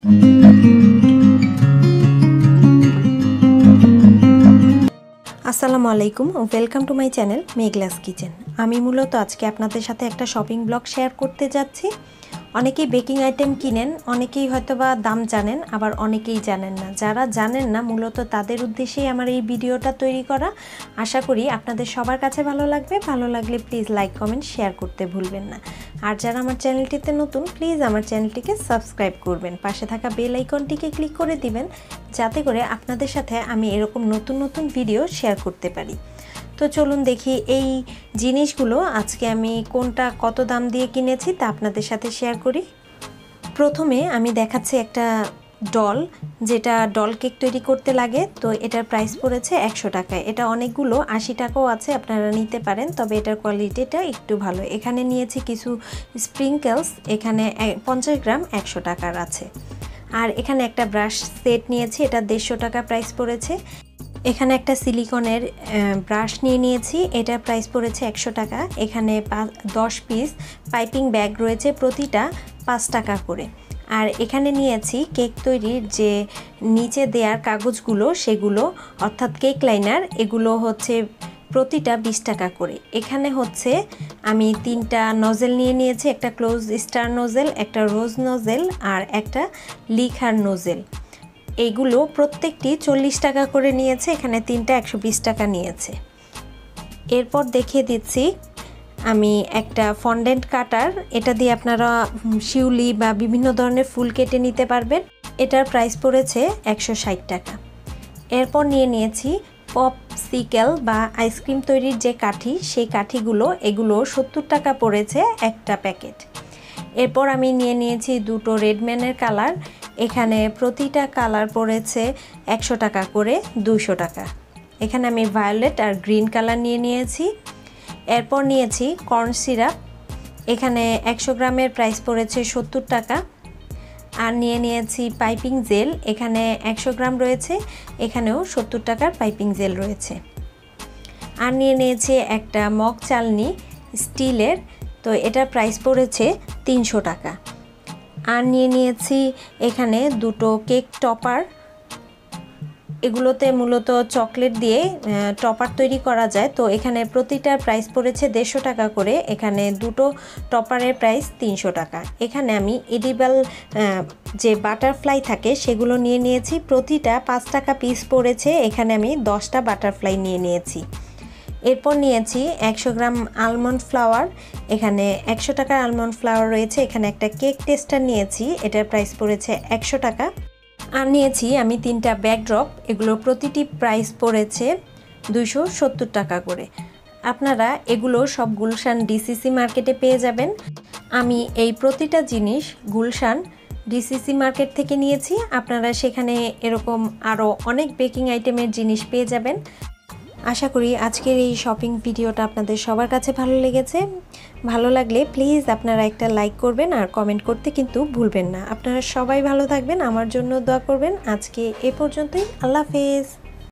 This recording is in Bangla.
আসসালামু আলাইকুম, welcome to my channel Meghla's kitchen. আমি মূলত আজকে আপনাদের সাথে একটা শপিং ব্লগ শেয়ার করতে যাচ্ছি। অনেকেই বেকিং আইটেম কিনেন, অনেকেই হয়তোবা দাম জানেন, আবার অনেকেই জানেন না। যারা জানেন না মূলত তাদের উদ্দেশ্যেই আমার এই ভিডিওটা তৈরি করা। আশা করি আপনাদের সবার কাছে ভালো লাগবে। ভালো লাগলে প্লিজ লাইক কমেন্ট শেয়ার করতে ভুলবেন না। আর যারা আমার চ্যানেলটিতে নতুন, প্লিজ আমার চ্যানেলটিকে সাবস্ক্রাইব করবেন, পাশে থাকা বেল আইকনটিকে ক্লিক করে দিবেন, যাতে করে আপনাদের সাথে আমি এরকম নতুন নতুন ভিডিও শেয়ার করতে পারি। তো চলুন দেখি এই জিনিসগুলো আজকে আমি কোনটা কত দাম দিয়ে কিনেছি তা আপনাদের সাথে শেয়ার করি। প্রথমে আমি দেখাচ্ছি একটা ডল, যেটা ডল কেক তৈরি করতে লাগে। তো এটার প্রাইস পড়েছে 100 টাকায়। এটা অনেকগুলো 80 টাকাও আছে, আপনারা নিতে পারেন, তবে এটার কোয়ালিটিটা একটু ভালো। এখানে নিয়েছি কিছু স্প্রিঙ্কেলস, এখানে 50 গ্রাম 100 টাকার আছে। আর এখানে একটা ব্রাশ সেট নিয়েছি, এটা 150 টাকা প্রাইস পড়েছে। এখানে একটা সিলিকনের ব্রাশ নিয়েছি, এটার প্রাইস পড়েছে 100 টাকা। এখানে 10 পিস পাইপিং ব্যাগ রয়েছে, প্রতিটা 5 টাকা করে। আর এখানে নিয়েছি কেক তৈরির যে নিচে দেওয়ার কাগজগুলো, সেগুলো অর্থাৎ কেক লাইনার, এগুলো হচ্ছে প্রতিটা 20 টাকা করে। এখানে হচ্ছে আমি 3টা নজেল নিয়েছি, একটা ক্লোজ স্টার নজেল, একটা রোজ নজেল আর একটা লিখার নজেল। এইগুলো প্রত্যেকটি 40 টাকা করে নিয়েছে। এখানে 3টা 120 টাকা নিয়েছে। এরপর দেখিয়ে দিচ্ছি আমি একটা ফন্ডেন্ট কাটার, এটা দিয়ে আপনারা শিউলি বা বিভিন্ন ধরনের ফুল কেটে নিতে পারবেন। এটার প্রাইস পড়েছে 160 টাকা। এরপর নিয়েছি পপসিকেল বা আইসক্রিম তৈরির যে কাঠি, সেই কাঠিগুলো, এগুলো 70 টাকা পড়েছে একটা প্যাকেট। এরপর আমি নিয়েছি দুটো রেডম্যানের কালার, এখানে প্রতিটা কালার পড়েছে 100 টাকা করে, 200 টাকা। এখানে আমি ভায়োলেট আর গ্রিন কালার নিয়েছি। এরপর নিয়েছি কর্ন সিরাপ, এখানে 100 গ্রামের প্রাইস পড়েছে 70 টাকা। আর নিয়েছি পাইপিং জেল, এখানে 100 গ্রাম রয়েছে, এখানেও 70 টাকার পাইপিং জেল রয়েছে। আর নিয়েছি একটা মগ চালনি স্টিলের, তো এটার প্রাইস পড়েছে 300 টাকা। আর নিয়েছি এখানে দুটো কেক টপার, এগুলোতে মূলত চকলেট দিয়ে টপার তৈরি করা যায়। তো এখানে প্রতিটার প্রাইস পড়েছে 150 টাকা করে। এখানে দুটো টপারের প্রাইস 300 টাকা। এখানে আমি এডিবল যে বাটারফ্লাই থাকে সেগুলো নিয়েছি, প্রতিটা 5 টাকা পিস পড়েছে। এখানে আমি 10টা বাটারফ্লাই নিয়েছি। এরপর নিয়েছি 100 গ্রাম আলমন্ড ফ্লাওয়ার, এখানে 100 টাকার আলমন্ড ফ্লাওয়ার রয়েছে। এখানে একটা কেক টেস্টার নিয়েছি, এটার প্রাইস পড়েছে 100 টাকা। আর নিয়েছি আমি 3টা ব্যাকড্রপ, এগুলো প্রতিটি প্রাইস পড়েছে 270 টাকা করে। আপনারা এগুলো সব গুলশান ডিসিসি মার্কেটে পেয়ে যাবেন। আমি এই প্রতিটা জিনিস গুলশান ডিসিসি মার্কেট থেকে নিয়েছি। আপনারা সেখানে এরকম আরও অনেক বেকিং আইটেমের জিনিস পেয়ে যাবেন। আশা করি আজকের এই শপিং ভিডিওটা আপনাদের সবার কাছে ভালো লেগেছে। ভালো লাগলে প্লিজ আপনারা একটা লাইক করবেন আর কমেন্ট করতে কিন্তু ভুলবেন না। আপনারা সবাই ভালো থাকবেন, আমার জন্য দোয়া করবেন। আজকে এ পর্যন্তই, আল্লাহ হাফেজ।